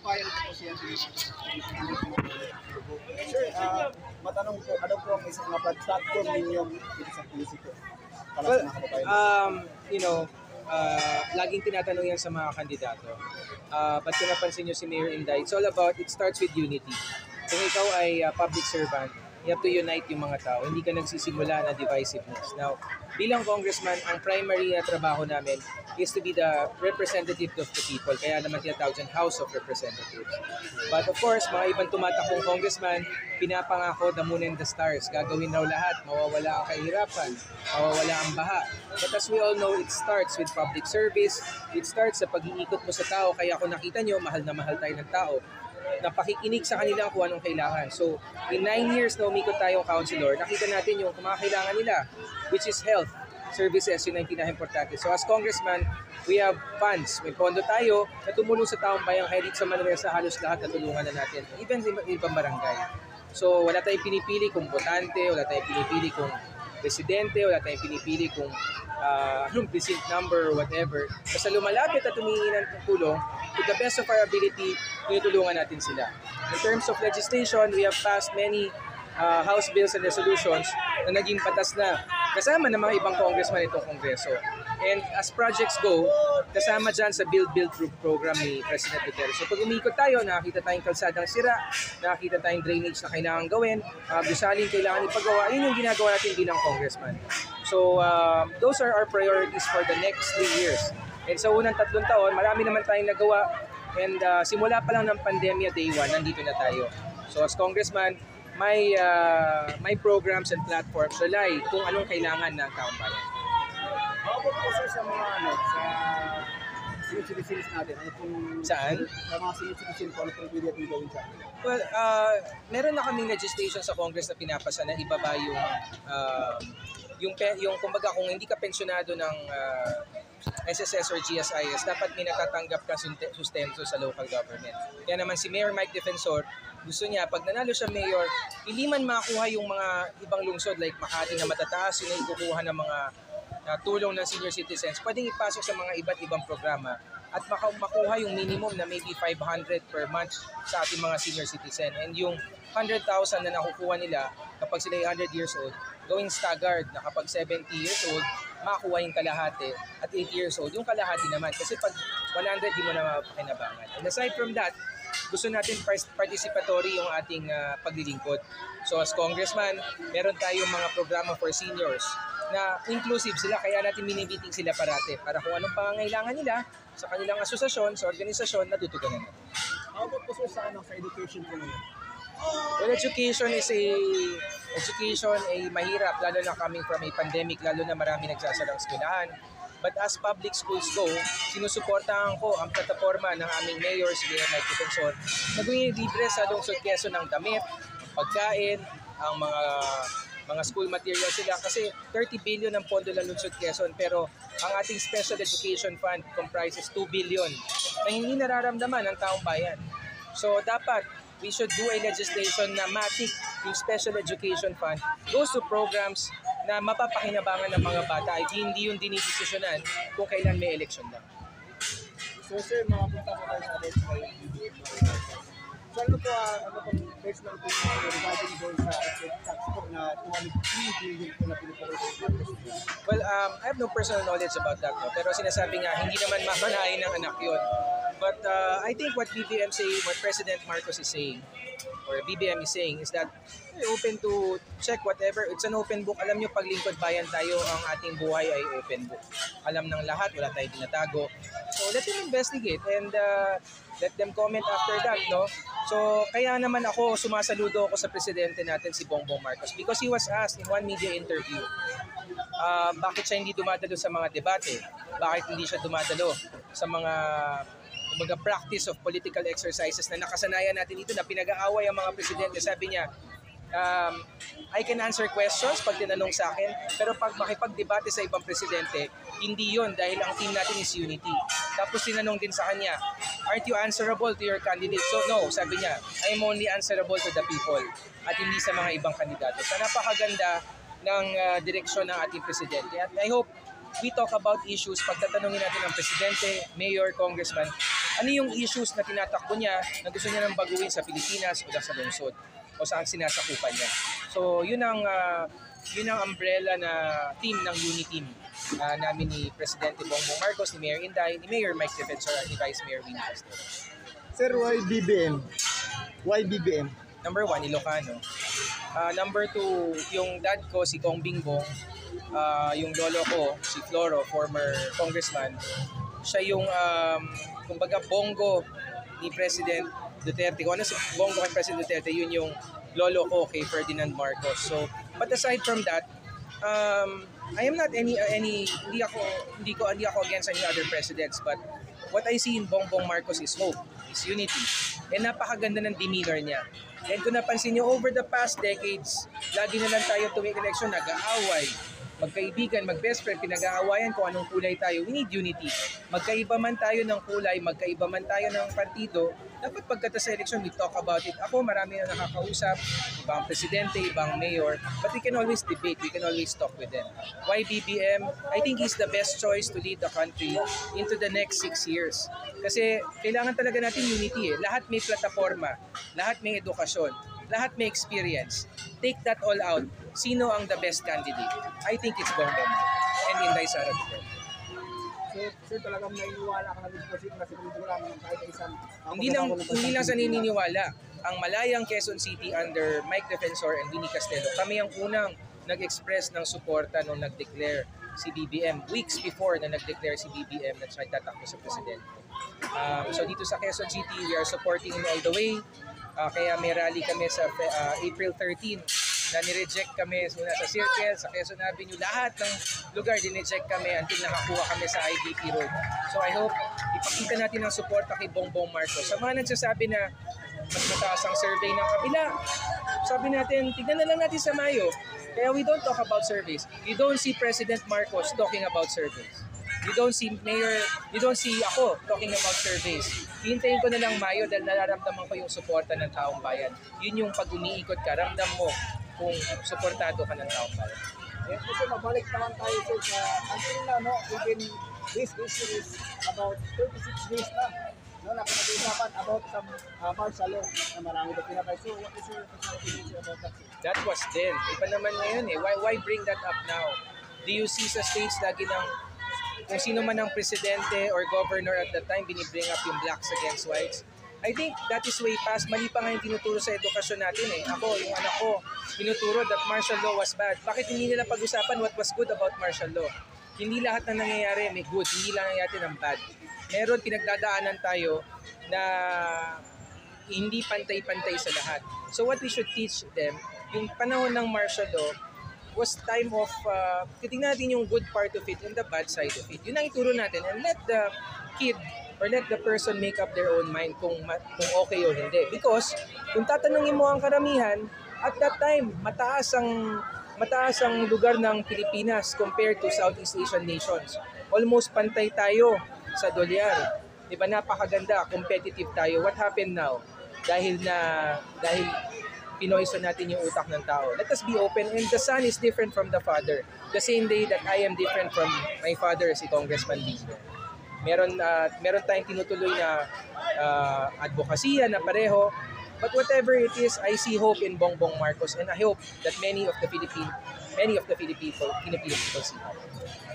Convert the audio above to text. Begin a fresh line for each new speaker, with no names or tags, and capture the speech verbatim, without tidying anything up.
kababayan ko po siya. Sir, uh, matanong po, ano po ang isang mga platform ninyo dito sa politika? Para
Well,
sa mga kababayan.
um, you know, uh, laging tinatanong yan sa mga kandidato. Uh, ba't kung napansin nyo si Mayor Inday, it's all about, it starts with unity. Kung ikaw ay uh, public servant, you have to unite yung mga tao. Hindi ka nagsisimula na divisiveness. Now, bilang congressman, ang primary na trabaho namin is to be the representative of the people. Kaya naman tinatawag dyan House of Representatives. But of course, mga ibang tumatakbong congressman, pinapangako the moon and the stars. Gagawin raw lahat, mawawala ang kahirapan, mawawala ang baha. But as we all know, it starts with public service. It starts sa pag-iikot mo sa tao. Kaya kung nakita nyo, mahal na mahal tayo ng tao. Napakikinig sa kanila kung anong kailangan. So, in nine years na umikot tayong councilor, nakita natin yung kumakailangan nila, which is health services, yun ang pinaka-importante. So, as congressman, we have funds. May pondo tayo na tumulong sa taong bayan kahit sa Manuel sa halos lahat na tulungan na natin. Even sa ibang barangay. So, wala tayong pinipili kung botante, wala tayong pinipili kung presidente, wala tayong pinipili kung uh, anong precinct number or whatever. Basta lumalapit at humingi ng tulong, to the best of our ability, tinutulungan natin sila. In terms of legislation, we have passed many uh, House bills and resolutions na naging patas na kasama ng mga ibang congressman itong Kongreso. And as projects go, kasama dyan sa Build Build Group program ni President Duterte. So pag umikot tayo, nakakita tayong kalsadang sira, nakakita tayong drainage na kailangan gawin, uh, gusaling kailangan ipagawa, yun yung ginagawa natin bilang congressman. So uh, those are our priorities for the next three years. And sa unang tatlong taon, marami naman tayong nagawa. And uh, simula pa lang ng pandemya day one, nandito na tayo. So as congressman, may, uh, may programs and platforms rely kung anong kailangan ng taong bayan.
How about po sir sa mga ano, sa senior citizens natin? Ano pong,
Saan?
Sa mga senior citizens po, ano pong pwede natin gawin sa atin?
Well, uh, meron na kaming legislation sa Congress na pinapasa na ibaba yung, uh, yung, yung kumbaga kung hindi ka pensyonado ng uh, S S S or G S I S, dapat may natatanggap ka sustento sa local government. Kaya naman si Mayor Mike Defensor, gusto niya, pag nanalo siya mayor, hindi man makuha yung mga ibang lungsod like Makati na matataas, yun ay ikukuha ng mga uh, tulong ng senior citizens, pwedeng ipasok sa mga iba't ibang programa at makuha yung minimum na maybe five hundred per month sa ating mga senior citizen. And yung one hundred thousand na nakukuha nila kapag sila one hundred years old, going staggered na kapag seventy years old, makakuha yung kalahati at eighty years old, yung kalahati naman. Kasi pag one hundred, di mo na mapakinabangan. And aside from that, gusto natin participatory yung ating uh, paglilingkod. So as congressman, meron tayong mga programa for seniors na inclusive sila, kaya natin minibiting sila parate para kung anong pangangailangan nila sa kanilang asosasyon, sa organisasyon, natutugunan natin.
How about po sir sa, ano, sa education po ngayon?
Well, education is a education ay mahirap, lalo na coming from a pandemic, lalo na marami nagsasarang eskwelahan. But as public schools go, sinusuportahan ko ang plataforma ng aming mayor, si Mayor Mike Defensor, na gawing libre sa Lungsod Quezon ng damit, pagkain, ang mga mga school materials sila kasi thirty billion ang pondo ng Lungsod Quezon, pero ang ating Special Education Fund comprises two billion na hindi nararamdaman ng taong bayan. So dapat we should do a legislation na matik yung Special Education Fund goes to programs na mapapakinabangan ng mga bata ay hindi yung dinidesisyonan kung kailan may election lang.
So sir, mga punta po tayo sa atin sa B B M. So ano po, uh, ano pong personal po yung regarding doon sa excess tax po na two hundred three billion po na pinipagod ng president?
Well, um, I have no personal knowledge about that, no? Pero sinasabi nga, hindi naman mamanahin ng anak yun. But uh, I think what B B M saying, what President Marcos is saying, or B B M is saying, is that we're open to check whatever. It's an open book. Alam nyo, pag lingkod bayan tayo, ang ating buhay ay open book. Alam ng lahat, wala tayong tinatago. So let them investigate and uh, let them comment after that, no? So kaya naman ako, sumasaludo ako sa presidente natin, si Bongbong Marcos, because he was asked in one media interview, uh, bakit siya hindi dumadalo sa mga debate? Bakit hindi siya dumadalo sa mga kumbaga practice of political exercises na nakasanayan natin dito na pinag-aaway ang mga presidente? Sabi niya, um, I can answer questions pag tinanong sa akin, pero pag makipag-debate sa ibang presidente, hindi yon dahil ang team natin is unity. Tapos tinanong din sa kanya, aren't you answerable to your candidate? So no, sabi niya, I am only answerable to the people at hindi sa mga ibang kandidato. So napakaganda ng uh, direksyon ng ating presidente. At I hope we talk about issues, pag tatanungin natin ang presidente, mayor, congressman, Ano yung issues na tinatakbo niya na gusto niya nang baguhin sa Pilipinas o sa lungsod o saan sinasakupan niya. So yun ang uh, yun ang umbrella na team ng Uniteam uh, namin ni Presidente Bongbong Marcos, ni Mayor Inday, ni Mayor Mike Defensor at ni Vice Mayor Winnie Castelo.
Sir, why B B M? Why B B M?
Number one, Ilocano. Uh, number two, yung dad ko, si Kong Bingbong, uh, yung lolo ko, si Floro, former congressman, siya yung, um, kumbaga, bongo ni President Duterte. Kung ano si bongo kay President Duterte, yun yung lolo ko kay Ferdinand Marcos. So, but aside from that, um, I am not any, uh, any, hindi ako, hindi ko, hindi ako against any other presidents, but what I see in Bongbong Marcos is hope, is unity. And napakaganda ng demeanor niya. And kung napansin niyo, over the past decades, lagi na lang tayo tuwing election nag-aaway. Magkaibigan, mag-best friend, pinag-aawayan kung anong kulay tayo. We need unity. Magkaiba man tayo ng kulay, magkaiba man tayo ng partido, dapat pagkata sa election, we talk about it. Ako, marami na nakakausap, ibang presidente, ibang mayor, but we can always debate, we can always talk with them. Why B B M? I think he's the best choice to lead the country into the next six years. Kasi kailangan talaga natin unity eh. Lahat may plataforma, lahat may edukasyon, lahat may experience. Take that all out. Sino ang the best candidate? I think it's Bongbong and Inday Sara Duterte.
So, sir, talagang naniniwala ka na dito kasi na siguro lang kahit isang...
Hindi lang, hindi lang sa naniniwala. Ang Malayang Quezon City under Mike Defensor and Winnie Castelo, kami ang unang nag-express ng suporta nung nag-declare si B B M weeks before na nag-declare si B B M na siya tatakbo sa presidente. Um, so dito sa Quezon City, we are supporting him all the way. Uh, kaya may rally kami sa uh, April thirteenth na nireject kami muna sa Circle, sa Quezon Avenue. Lahat ng lugar dineject kami until nakakuha kami sa I D P Road. So I hope ipakita natin ang suporta kay Bongbong Marcos. Sa mga nagsasabi na mas mataas ang survey ng kabila, sabi natin, tignan na lang natin sa Mayo. Kaya we don't talk about surveys. You don't see President Marcos talking about surveys. You don't see Mayor, you don't see ako talking about surveys. Hintayin ko na lang Mayo dahil nararamdaman ko yung suporta ng taong bayan. Yun yung pag umiikot ka, ramdam mo kung suportado ka ng taong bayan.
Eh, kasi mabalik naman tayo sir, sa until na, no, even this issue is about thirty-six days na. No, napag-usapan about some uh, martial law na marami na pinatay. So, what is your opinion about that?
That was then. Iba naman ngayon eh. Why, why bring that up now? Do you see sa states lagi ng kung sino man ang presidente or governor at that time, binibring up yung blacks against whites? I think that is way past. Mali pa nga yung tinuturo sa edukasyon natin eh. Ako, yung anak ko, tinuturo that martial law was bad. Bakit hindi nila pag-usapan what was good about martial law? Hindi lahat na nangyayari may good, hindi lang nangyayari ng bad. Meron pinagdadaanan tayo na hindi pantay-pantay sa lahat. So what we should teach them, yung panahon ng martial law was time of, uh, titignan natin yung good part of it and the bad side of it. Yun ang ituro natin and let the kid or let the person make up their own mind kung, kung okay o hindi. Because kung tatanungin mo ang karamihan, at that time, mataas ang mataas ang lugar ng Pilipinas compared to Southeast Asian nations. Almost pantay tayo sa dolyar. Di ba, napakaganda, competitive tayo. What happened now? Dahil na, dahil pinoyso natin yung utak ng tao. Let us be open, and the son is different from the father. The same day that I am different from my father, si Congressman Bingo. Meron, uh, meron tayong tinutuloy na uh, advokasya na pareho. But whatever it is, I see hope in Bongbong Marcos, and I hope that many of the Philippine, many of the Filipino, Filipino people see that.